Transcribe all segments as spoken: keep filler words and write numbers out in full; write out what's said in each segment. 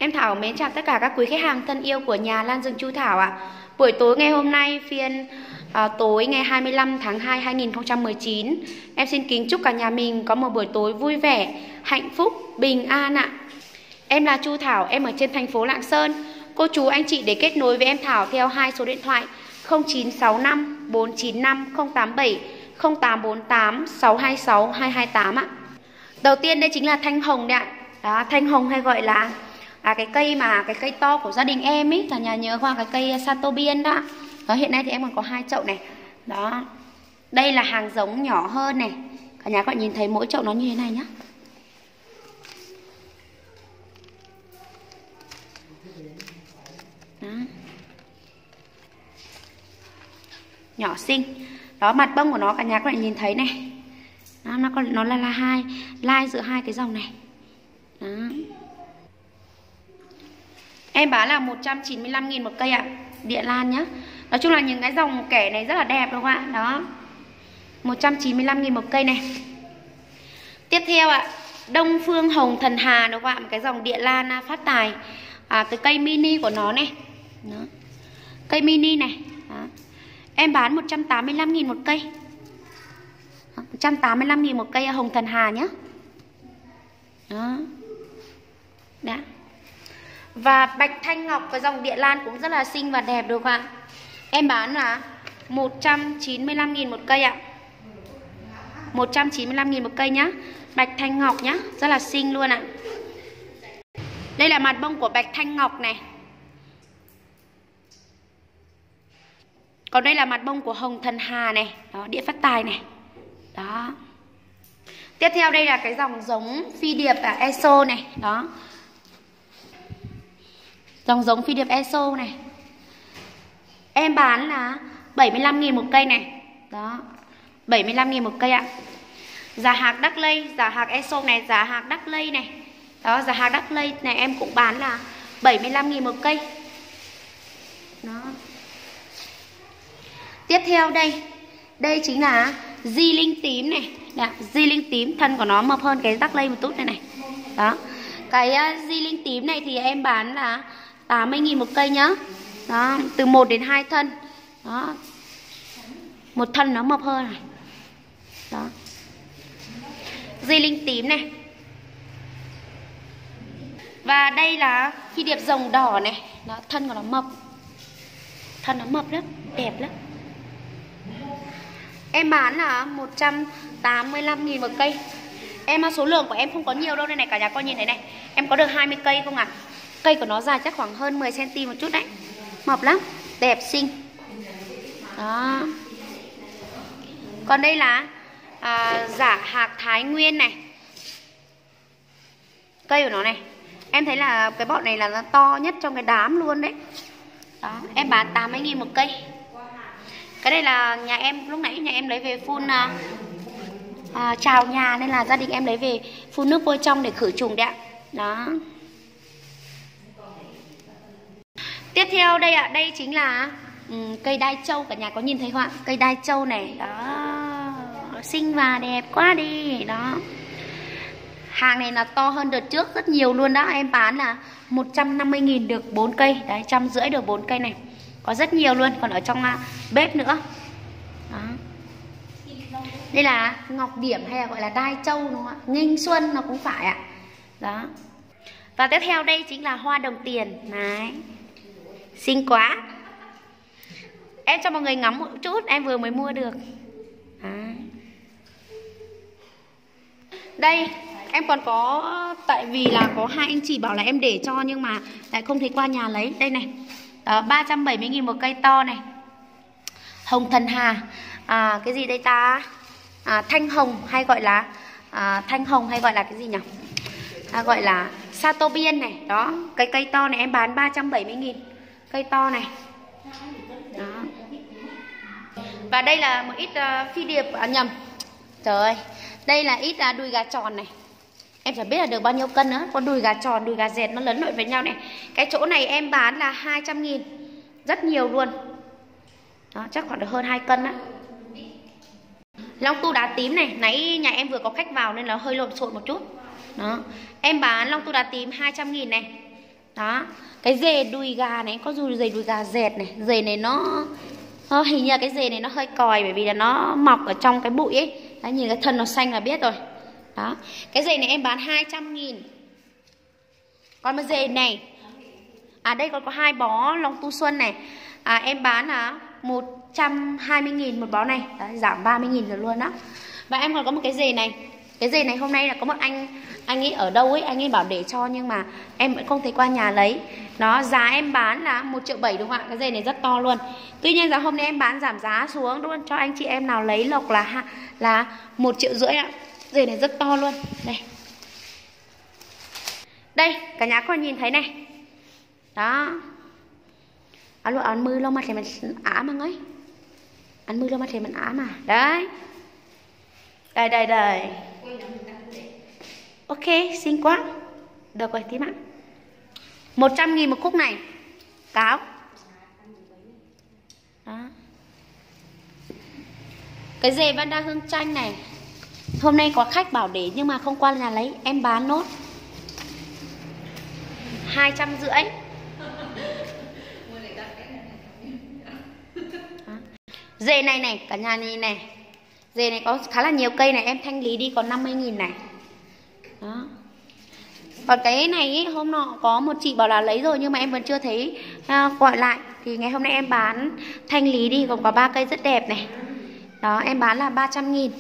Em Thảo mến chào tất cả các quý khách hàng thân yêu của nhà Lan Rừng Chu Thảo ạ. À. Buổi tối ngày hôm nay, phiên à, tối ngày hai mươi lăm tháng hai năm hai nghìn không trăm mười chín, em xin kính chúc cả nhà mình có một buổi tối vui vẻ, hạnh phúc, bình an ạ. À. Em là Chu Thảo, em ở trên thành phố Lạng Sơn. Cô chú anh chị để kết nối với em Thảo theo hai số điện thoại không chín sáu năm bốn chín năm không tám bảy, không tám bốn tám sáu hai sáu hai hai tám ạ. À. Đầu tiên đây chính là thanh hồng đấy ạ. Đó, thanh hồng hay gọi là à, cái cây mà cái cây to của gia đình em ấy, cả nhà nhớ qua cái cây Satobian đó. Đó, hiện nay thì em còn có hai chậu này. Đó. Đây là hàng giống nhỏ hơn này. Cả nhà các bạn nhìn thấy mỗi chậu nó như thế này nhá. Đó. Nhỏ xinh. Đó, mặt bông của nó cả nhà các bạn nhìn thấy này. Đó, nó còn nó là là hai lai giữa hai cái dòng này. Đó. Em bán là một trăm chín mươi lăm nghìn một cây ạ. Địa lan nhá. Nói chung là những cái dòng kẻ này rất là đẹp đúng không ạ? Đó. một trăm chín mươi lăm nghìn một cây này. Tiếp theo ạ, Đông Phương Hồng Thần Hà đúng không ạ? Một cái dòng địa lan phát tài. À, cái cây mini của nó này. Đó. Cây mini này. Đó. Em bán một trăm tám mươi lăm nghìn một cây. Đó. một trăm tám mươi lăm nghìn một cây Hồng Thần Hà nhá. Đó. Đã. Và Bạch Thanh Ngọc, cái dòng địa lan cũng rất là xinh và đẹp đúng không ạ? Em bán là một trăm chín mươi lăm nghìn một cây ạ. một trăm chín mươi lăm nghìn một cây nhá. Bạch Thanh Ngọc nhá, rất là xinh luôn ạ. Đây là mặt bông của Bạch Thanh Ngọc này. Còn đây là mặt bông của Hồng Thần Hà này. Đó, địa phát tài này. Đó. Tiếp theo đây là cái dòng giống phi điệp à, Eso này. Đó. Dòng giống phi điệp Eso này. Em bán là bảy mươi lăm nghìn một cây này. Đó. bảy mươi lăm nghìn một cây ạ. Giả hạc Đắc Lây, giả hạc Eso này, giả hạc Đắc Lây này. Đó, giả hạc Đắc Lây này em cũng bán là bảy mươi lăm nghìn một cây. Đó. Tiếp theo đây, đây chính là Di Linh tím này. Đó, Di Linh tím, thân của nó mập hơn cái Đắc Lây một chút này này. Đó. Cái uh, Di Linh tím này thì em bán là tám mươi nghìn một cây nhá. Đó, từ một đến hai thân. Đó. Một thân nó mập hơn này. Đó. Di Linh tím này. Và đây là phi điệp rồng đỏ này. Đó, thân của nó mập. Thân nó mập lắm, đẹp lắm. Em bán là một trăm tám mươi lăm nghìn một cây. Em số lượng của em không có nhiều đâu đây này, cả nhà con nhìn thấy này. Em có được hai mươi cây không ạ? À? Cây của nó dài chắc khoảng hơn mười xăng ti mét một chút đấy. Mập lắm, đẹp xinh. Đó. Còn đây là à, giả hạc Thái Nguyên này. Cây của nó này. Em thấy là cái bọn này là nó to nhất trong cái đám luôn đấy. Đó, em bán tám mươi nghìn một cây. Cái đây là nhà em, lúc nãy nhà em lấy về phun à, à, chào nhà, nên là gia đình em lấy về phun nước vôi trong để khử trùng đấy ạ. Đó. Tiếp theo đây ạ, à, đây chính là um, cây đai trâu, cả nhà có nhìn thấy không ạ? Cây đai trâu này, đó, xinh và đẹp quá đi. Đó. Hàng này là to hơn đợt trước rất nhiều luôn đó. Em bán là một trăm năm mươi nghìn được bốn cây. Đấy, một trăm rưỡi được bốn cây này. Có rất nhiều luôn, còn ở trong uh, bếp nữa. Đó. Đây là ngọc điểm hay là gọi là đai trâu đúng không ạ? Nghinh xuân nó cũng phải ạ. Đó. Và tiếp theo đây chính là hoa đồng tiền. Đấy. Xinh quá. Em cho mọi người ngắm một chút, em vừa mới mua được. Đấy. Đây, em còn có, tại vì là có hai anh chị bảo là em để cho nhưng mà lại không thấy qua nhà lấy. Đây này. Đó, ba trăm bảy mươi nghìn một cây to này. Hồng Thần Hà. À, cái gì đây ta? À, thanh hồng hay gọi là à, thanh hồng hay gọi là cái gì nhỉ? À, gọi là Satobian này. Đó, cái cây to này em bán ba trăm bảy mươi nghìn. Cây to này. Đó. Và đây là một ít uh, phi điệp à, nhầm. Trời ơi. Đây là ít uh, đùi gà tròn này. Em chẳng biết là được bao nhiêu cân nữa. Con đùi gà tròn, đùi gà dẹt nó lấn lội với nhau này. Cái chỗ này em bán là hai trăm nghìn. Rất nhiều luôn. Đó, chắc khoảng được hơn hai cân á. Long tu đá tím này. Nãy nhà em vừa có khách vào nên là hơi lộn xộn một chút. Đó. Em bán long tu đá tím hai trăm nghìn này. Đó. Cái dề đùi gà này có dù dề đùi gà dẹt này. Dề này nó, nó hình như là cái dề này nó hơi còi, bởi vì là nó mọc ở trong cái bụi ấy. Đấy, nhìn cái thân nó xanh là biết rồi. Đó. Cái dề này em bán hai trăm nghìn. Còn cái dề này, à đây còn có hai bó Long Tu Xuân này, à, em bán là một trăm hai mươi nghìn một bó này. Đấy, giảm ba mươi nghìn rồi luôn đó. Và em còn có một cái dề này. Cái dề này hôm nay là có một anh Anh ấy ở đâu ấy, anh ấy bảo để cho nhưng mà em vẫn không thấy qua nhà lấy. Nó giá em bán là một triệu bảy đúng không ạ? Cái dề này rất to luôn. Tuy nhiên là hôm nay em bán giảm giá xuống luôn, cho anh chị em nào lấy lộc là là một triệu rưỡi ạ. Dề này rất to luôn. Đây. Đây, cả nhà con nhìn thấy này. Đó. Alo ăn mưa luôn mà thì mình á mà ấy. Ăn mưa luôn mà thì mình á mà. Đấy. Đây đây đây. Ok, xinh quá. Được rồi tí ạ. một trăm nghìn một khúc này. Cáo. Đó. Cái dề Vanda Hương Chanh này, hôm nay có khách bảo để nhưng mà không qua nhà lấy, em bán nốt hai trăm rưỡi. Dề này này, cả nhà nhìn này. Dề này có khá là nhiều cây này, em thanh lý đi còn năm mươi nghìn này. Đó. Còn cái này ý, hôm nọ có một chị bảo là lấy rồi nhưng mà em vẫn chưa thấy à, gọi lại. Thì ngày hôm nay em bán thanh lý đi, còn có ba cây rất đẹp này. Đó, em bán là ba trăm nghìn.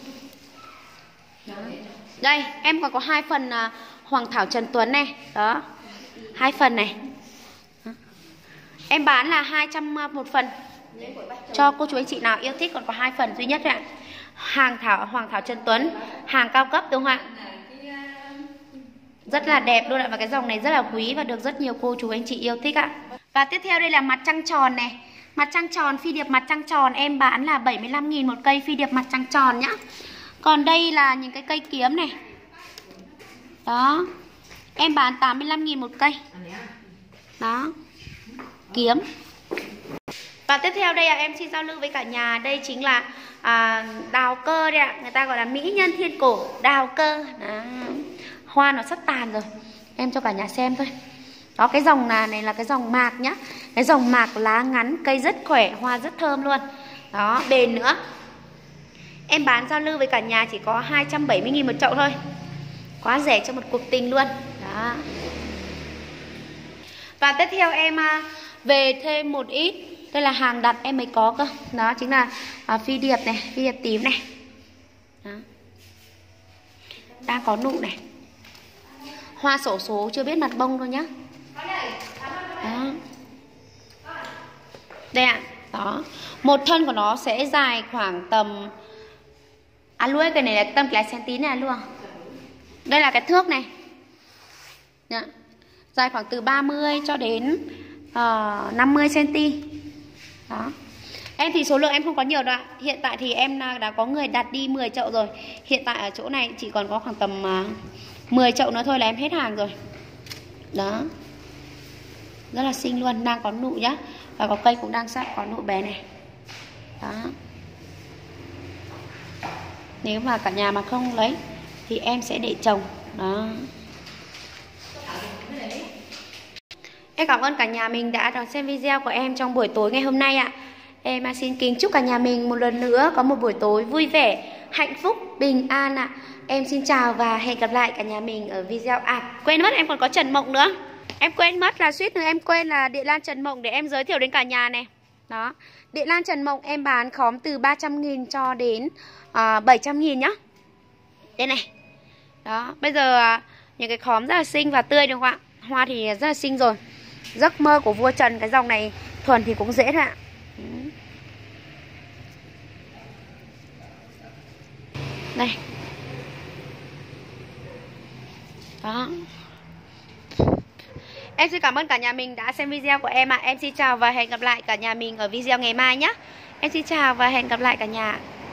Đây, em còn có hai phần à, Hoàng Thảo Trần Tuấn này. Đó, hai phần này. Đó. Em bán là hai trăm một phần. Cho cô chú anh chị nào yêu thích, còn có hai phần duy nhất thôi ạ. Hàng Thảo Hoàng Thảo Trần Tuấn, hàng cao cấp đúng không ạ? Rất là đẹp luôn ạ. Và cái dòng này rất là quý và được rất nhiều cô chú anh chị yêu thích ạ. Và tiếp theo đây là mặt trăng tròn này. Mặt trăng tròn, phi điệp mặt trăng tròn em bán là bảy mươi lăm nghìn một cây phi điệp mặt trăng tròn nhá. Còn đây là những cái cây kiếm này. Đó. Em bán tám mươi lăm nghìn một cây. Đó. Kiếm. Và tiếp theo đây là em xin giao lưu với cả nhà. Đây chính là à, đào cơ đây ạ. Người ta gọi là mỹ nhân thiên cổ đào cơ. Đó. Hoa nó sắp tàn rồi. Em cho cả nhà xem thôi. Đó, cái dòng này, này là cái dòng mạc nhá. Cái dòng mạc lá ngắn, cây rất khỏe, hoa rất thơm luôn. Đó, bền nữa. Em bán giao lưu với cả nhà chỉ có hai trăm bảy mươi nghìn một chậu thôi. Quá rẻ cho một cuộc tình luôn. Đó. Và tiếp theo em về thêm một ít. Đây là hàng đặt em mới có cơ. Đó chính là à, phi điệp này, phi điệp tím này. Đó. Đang có nụ này. Hoa xổ số chưa biết mặt bông thôi nhá. Đó. Đây ạ. Đó. Một thân của nó sẽ dài khoảng tầm à luôn, cái này là tầm cái cm này luôn. Đây là cái thước này. Đó. Dài khoảng từ ba mươi cho đến uh, năm mươi xăng-ti-mét. Đó. Em thì số lượng em không có nhiều đâu ạ. Hiện tại thì em đã có người đặt đi mười chậu rồi. Hiện tại ở chỗ này chỉ còn có khoảng tầm uh, mười chậu nữa thôi là em hết hàng rồi. Đó. Rất là xinh luôn, đang có nụ nhá. Và có cây cũng đang sắp có nụ bé này. Đó. Nếu mà cả nhà mà không lấy thì em sẽ để trồng. Đó. Em cảm ơn cả nhà mình đã đón xem video của em trong buổi tối ngày hôm nay ạ. Em xin kính chúc cả nhà mình một lần nữa có một buổi tối vui vẻ, hạnh phúc, bình an ạ. Em xin chào và hẹn gặp lại cả nhà mình ở video. À, quên mất em còn có Trần Mộng nữa. Em quên mất là suýt nữa em quên là Địa Lan Trần Mộng để em giới thiệu đến cả nhà này. Đó, Địa Lan Trần Mộng em bán khóm từ ba trăm nghìn cho đến uh, bảy trăm nghìn nhá. Đây này. Đó, bây giờ uh, những cái khóm rất là xinh và tươi đúng không ạ? Hoa thì rất là xinh rồi. Giấc mơ của vua Trần, cái dòng này thuần thì cũng dễ thôi ạ. Đây. Đó. Em xin cảm ơn cả nhà mình đã xem video của em ạ. Em xin chào và hẹn gặp lại cả nhà mình ở video ngày mai nhé. Em xin chào và hẹn gặp lại cả nhà.